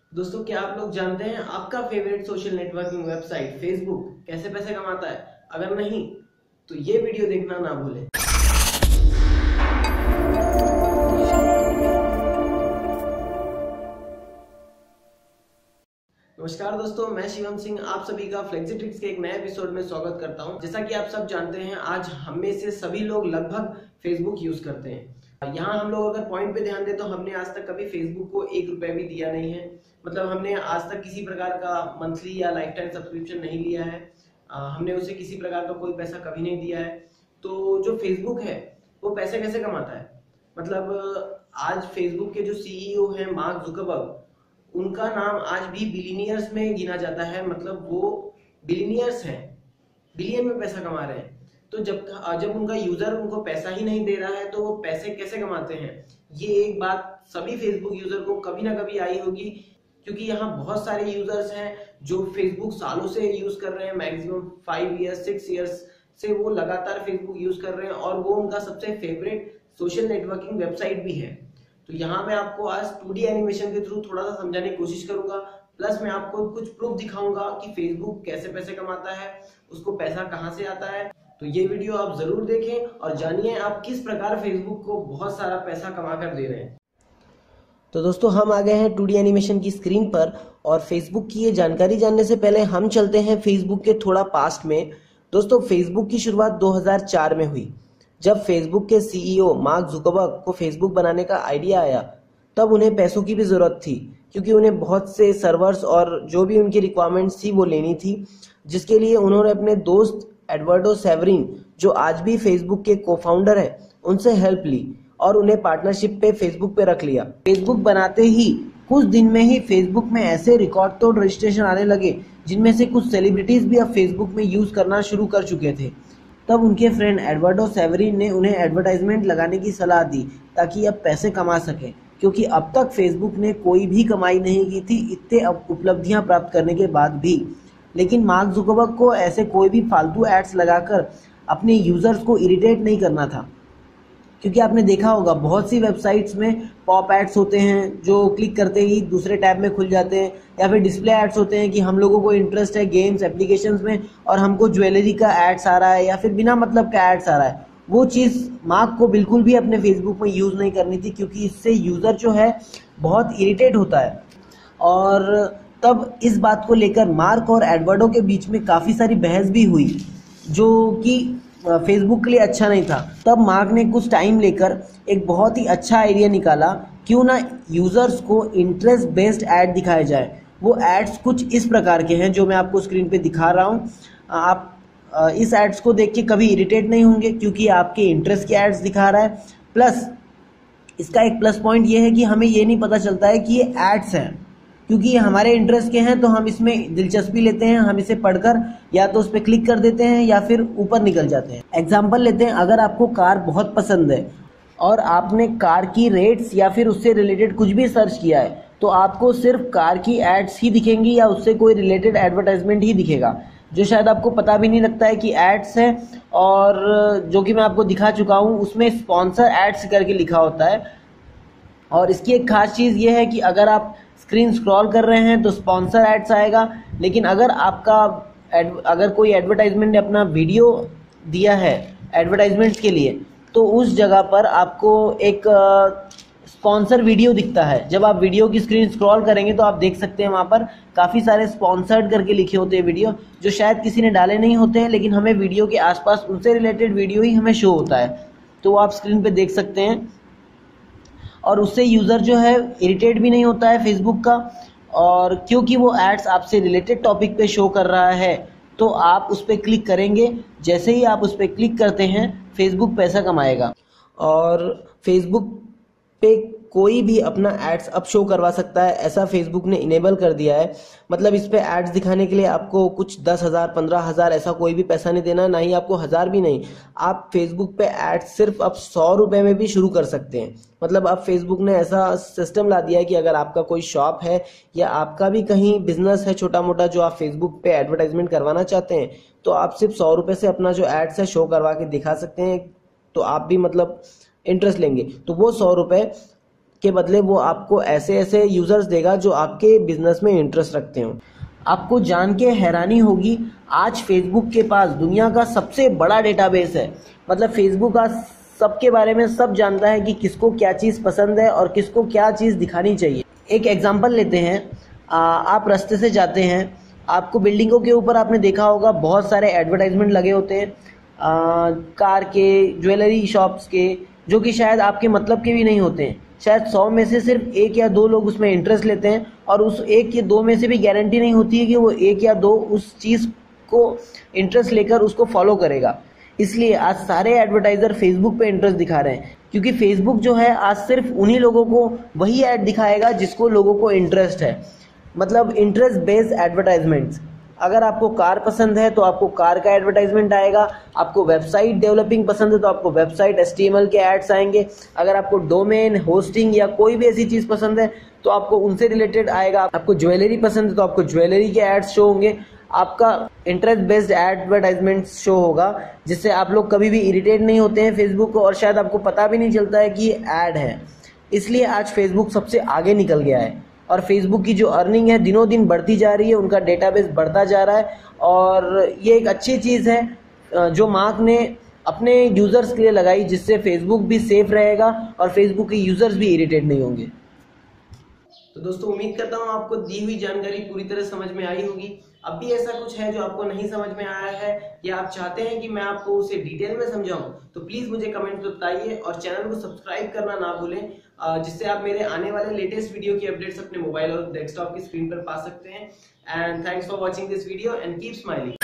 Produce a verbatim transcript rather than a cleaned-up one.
दोस्तों, क्या आप लोग जानते हैं आपका favourite social networking website Facebook कैसे पैसे कमाता है? अगर नहीं तो ये वीडियो देखना ना भूलें। नमस्कार दोस्तों, मैं शिवम सिंह आप सभी का फ्लेक्सी के एक नए एपिसोड में स्वागत करता हूं। जैसा कि आप सब जानते हैं, आज हम में से सभी लोग लगभग फेसबुक यूज करते हैं। यहाँ हम लोग अगर पॉइंट पे ध्यान दें तो हमने आज तक कभी फेसबुक को एक रुपए भी दिया नहीं है। मतलब हमने आज तक किसी प्रकार का मंथली या लाइफ टाइम सब्सक्रिप्शन नहीं लिया है। आ, हमने उसे किसी प्रकार का कोई पैसा कभी नहीं दिया है। तो जो फेसबुक है वो पैसे कैसे कमाता है? मतलब आज फेसबुक के जो सीईओ हैं मार्क जुकरबर्ग, उनका नाम आज भी बिलियनियर्स में गिना जाता है। मतलब वो बिलियनियर्स हैं, बिलियन में पैसा कमा रहे हैं। तो जब जब उनका यूजर उनको पैसा ही नहीं दे रहा है तो वो पैसे कैसे कमाते हैं? ये एक बात सभी फेसबुक यूजर को कभी ना कभी आई होगी, क्योंकि यहाँ बहुत सारे यूजर्स हैं जो फेसबुक सालों से यूज कर रहे हैं। Maximum five years six years से वो लगातार फेसबुक यूज कर रहे हैं और वो उनका सबसे फेवरेट सोशल नेटवर्किंग वेबसाइट भी है। तो यहाँ मैं आपको आज टू डी एनिमेशन के थ्रू थोड़ा सा समझाने की कोशिश करूंगा, प्लस मैं आपको कुछ प्रूफ दिखाऊंगा कि फेसबुक कैसे पैसे कमाता है, उसको पैसा कहाँ से आता है। तो ये वीडियो आप जरूर देखें और जानिए आप किस प्रकार फेसबुक को बहुत सारा पैसा कमा कर दे रहे हैं। तो दोस्तों, हम आ गए हैं टू डी एनिमेशन की स्क्रीन पर और फेसबुक की ये जानकारी जानने से पहले हम चलते हैं फेसबुक के थोड़ा पास्ट में। दोस्तों, फेसबुक की शुरुआत दो हज़ार चार में हुई। जब फेसबुक के सीईओ मार्क जुकरबर्ग को फेसबुक बनाने का आइडिया आया, तब उन्हें पैसों की भी जरूरत थी, क्योंकि उन्हें बहुत से सर्वर्स और जो भी उनकी रिक्वायरमेंट्स थी वो लेनी थी, जिसके लिए उन्होंने अपने दोस्त एडवर्डो सेवरिन, जो आज भी फेसबुक के को फाउंडर है, उनसे हेल्प ली और उन्हें पार्टनरशिप पे फेसबुक पे रख लिया। फेसबुक बनाते ही कुछ दिन में ही फेसबुक में ऐसे रिकॉर्ड तोड़ रजिस्ट्रेशन आने लगे, जिनमें से कुछ सेलिब्रिटीज भी अब फेसबुक में यूज करना शुरू कर चुके थे। तब उनके फ्रेंड एडवर्डो सेवरिन ने उन्हें एडवर्टाइजमेंट लगाने की सलाह दी, ताकि अब पैसे कमा सके, क्योंकि अब तक फेसबुक ने कोई भी कमाई नहीं की थी इतने उपलब्धियां प्राप्त करने के बाद भी। लेकिन मार्क जुकरबर्ग को ऐसे कोई भी फालतू एड्स लगाकर अपने यूजर्स को इरिटेट नहीं करना था, क्योंकि आपने देखा होगा बहुत सी वेबसाइट्स में पॉप एड्स होते हैं जो क्लिक करते ही दूसरे टैब में खुल जाते हैं, या फिर डिस्प्ले एड्स होते हैं कि हम लोगों को इंटरेस्ट है गेम्स एप्लीकेशंस में और हमको ज्वेलरी का एड्स आ रहा है या फिर बिना मतलब का एड्स आ रहा है। वो चीज़ मार्क को बिल्कुल भी अपने फेसबुक में यूज़ नहीं करनी थी, क्योंकि इससे यूज़र जो है बहुत इरिटेट होता है। और तब इस बात को लेकर मार्क और एडवर्डो के बीच में काफ़ी सारी बहस भी हुई, जो कि फेसबुक के लिए अच्छा नहीं था। तब मार्क ने कुछ टाइम लेकर एक बहुत ही अच्छा आइडिया निकाला, क्यों ना यूजर्स को इंटरेस्ट बेस्ड ऐड दिखाया जाए। वो एड्स कुछ इस प्रकार के हैं जो मैं आपको स्क्रीन पे दिखा रहा हूँ। आप इस एड्स को देख के कभी इरिटेट नहीं होंगे, क्योंकि आपके इंटरेस्ट के एड्स दिखा रहा है। प्लस इसका एक प्लस पॉइंट ये है कि हमें ये नहीं पता चलता है कि ये एड्स हैं, क्योंकि ये हमारे इंटरेस्ट के हैं तो हम इसमें दिलचस्पी लेते हैं, हम इसे पढ़कर या तो उस पर क्लिक कर देते हैं या फिर ऊपर निकल जाते हैं। एग्जाम्पल लेते हैं, अगर आपको कार बहुत पसंद है और आपने कार की रेट्स या फिर उससे रिलेटेड कुछ भी सर्च किया है, तो आपको सिर्फ कार की एड्स ही दिखेंगी या उससे कोई रिलेटेड एडवर्टाइजमेंट ही दिखेगा, जो शायद आपको पता भी नहीं लगता है कि एड्स है। और जो कि मैं आपको दिखा चुका हूँ, उसमें स्पॉन्सर एड्स करके लिखा होता है। और इसकी एक खास चीज़ ये है कि अगर आप स्क्रीन स्क्रॉल कर रहे हैं तो स्पॉन्सर एड्स आएगा, लेकिन अगर आपका अगर कोई एडवर्टाइजमेंट ने अपना वीडियो दिया है एडवर्टाइजमेंट्स के लिए, तो उस जगह पर आपको एक स्पॉन्सर वीडियो दिखता है। जब आप वीडियो की स्क्रीन स्क्रॉल करेंगे तो आप देख सकते हैं वहाँ पर काफ़ी सारे स्पॉन्सर्ड करके लिखे होते हैं वीडियो, जो शायद किसी ने डाले नहीं होते हैं, लेकिन हमें वीडियो के आसपास उनसे रिलेटेड वीडियो ही हमें शो होता है। तो आप स्क्रीन पर देख सकते हैं, और उससे यूज़र जो है इरिटेट भी नहीं होता है फेसबुक का। और क्योंकि वो एड्स आपसे रिलेटेड टॉपिक पे शो कर रहा है, तो आप उस पर क्लिक करेंगे। जैसे ही आप उस पर क्लिक करते हैं, फेसबुक पैसा कमाएगा। और फेसबुक पे कोई भी अपना एड्स अब शो करवा सकता है, ऐसा फेसबुक ने इनेबल कर दिया है। मतलब इस पे एड्स दिखाने के लिए आपको कुछ दस हज़ार पंद्रह हज़ार ऐसा कोई भी पैसा नहीं देना, ना ही आपको हज़ार भी नहीं। आप फेसबुक पे एड्स सिर्फ अब सौ रुपये में भी शुरू कर सकते हैं। मतलब अब फेसबुक ने ऐसा सिस्टम ला दिया है कि अगर आपका कोई शॉप है या आपका भी कहीं बिजनेस है छोटा मोटा, जो आप फेसबुक पे एडवर्टाइजमेंट करवाना चाहते हैं, तो आप सिर्फ सौ रुपये से अपना जो एड्स है शो करवा के दिखा सकते हैं। तो आप भी मतलब इंटरेस्ट लेंगे तो वो सौ रुपये के बदले वो आपको ऐसे ऐसे यूजर्स देगा जो आपके बिजनेस में इंटरेस्ट रखते हो। आपको जान के हैरानी होगी, आज फेसबुक के पास दुनिया का सबसे बड़ा डेटाबेस है। मतलब फेसबुक आज सबके बारे में सब जानता है कि किसको क्या चीज़ पसंद है और किसको क्या चीज़ दिखानी चाहिए। एक एग्जांपल लेते हैं, आ, आप रास्ते से जाते हैं, आपको बिल्डिंगों के ऊपर आपने देखा होगा बहुत सारे एडवर्टाइजमेंट लगे होते हैं, आ, कार के, ज्वेलरी शॉप्स के, जो कि शायद आपके मतलब के भी नहीं होते हैं। शायद सौ में से सिर्फ एक या दो लोग उसमें इंटरेस्ट लेते हैं और उस एक या दो में से भी गारंटी नहीं होती है कि वो एक या दो उस चीज़ को इंटरेस्ट लेकर उसको फॉलो करेगा। इसलिए आज सारे एडवर्टाइजर फेसबुक पे इंटरेस्ट दिखा रहे हैं, क्योंकि फेसबुक जो है आज सिर्फ उन्हीं लोगों को वही ऐड दिखाएगा जिसको लोगों को इंटरेस्ट है। मतलब इंटरेस्ट बेस्ड एडवर्टाइजमेंट्स। अगर आपको कार पसंद है तो आपको कार का एडवर्टाइजमेंट आएगा, आपको वेबसाइट डेवलपिंग पसंद है तो आपको website H T M L के एड्स आएंगे, अगर आपको डोमेन होस्टिंग या कोई भी ऐसी चीज़ पसंद है तो आपको उनसे रिलेटेड आएगा, आपको ज्वेलरी पसंद है तो आपको ज्वेलरी के एड्स शो होंगे। आपका इंटरेस्ट बेस्ड एडवर्टाइजमेंट शो होगा, जिससे आप लोग कभी भी इरिटेट नहीं होते हैं फेसबुक को, और शायद आपको पता भी नहीं चलता है कि ये ऐड है। इसलिए आज फेसबुक सबसे आगे निकल गया है और फेसबुक की जो अर्निंग है दिनों दिन बढ़ती जा रही है, उनका डेटाबेस बढ़ता जा रहा है और ये एक अच्छी चीज़ है जो मार्क ने अपने यूज़र्स के लिए लगाई, जिससे फेसबुक भी सेफ रहेगा और फेसबुक के यूज़र्स भी इरिटेट नहीं होंगे। तो दोस्तों उम्मीद करता हूँ आपको दी हुई जानकारी पूरी तरह समझ में आई होगी। अब भी ऐसा कुछ है जो आपको नहीं समझ में आया है या आप चाहते हैं कि मैं आपको उसे डिटेल में समझाऊं, तो प्लीज मुझे कमेंट में बताइए और चैनल को सब्सक्राइब करना ना भूलें, जिससे आप मेरे आने वाले लेटेस्ट वीडियो की अपडेट्स अपने मोबाइल और डेस्कटॉप की स्क्रीन पर पा सकते हैं। And thanks for watching this video and keep smiling.